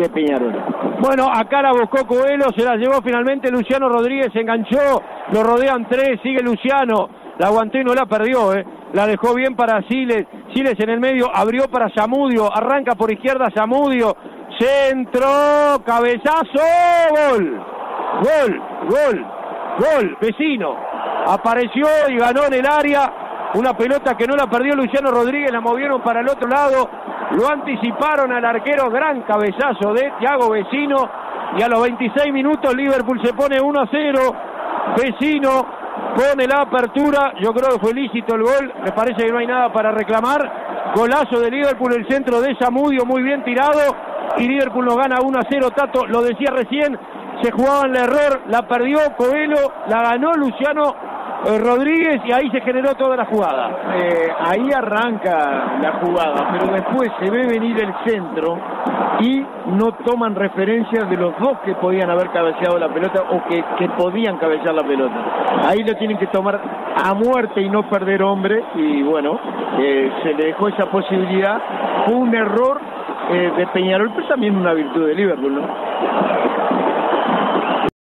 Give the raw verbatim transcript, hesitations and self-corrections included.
de Peñarol. Bueno, acá la buscó Coelho, se la llevó finalmente Luciano Rodríguez, se enganchó, lo rodean tres, sigue Luciano, la aguantó y no la perdió, eh. La dejó bien para Siles, Siles en el medio, abrió para Zamudio, arranca por izquierda Zamudio, centro, cabezazo, gol, gol, gol, gol, Vecino, apareció y ganó en el área, una pelota que no la perdió Luciano Rodríguez, la movieron para el otro lado, lo anticiparon al arquero, gran cabezazo de Thiago Vecino, y a los veintiséis minutos Liverpool se pone uno a cero, Vecino pone la apertura, yo creo que fue lícito el gol, me parece que no hay nada para reclamar, golazo de Liverpool, el centro de Zamudio muy bien tirado, y Liverpool nos gana uno a cero, Tato, lo decía recién, se jugaba en el error, la perdió Coelho, la ganó Luciano eh, Rodríguez, y ahí se generó toda la jugada. Eh, ahí arranca la jugada, pero después se ve venir el centro y no toman referencias de los dos que podían haber cabeceado la pelota o que, que podían cabecear la pelota. Ahí lo tienen que tomar a muerte y no perder hombre, y bueno, eh, se le dejó esa posibilidad. Fue un error eh, de Peñarol, pero también una virtud de Liverpool, ¿no?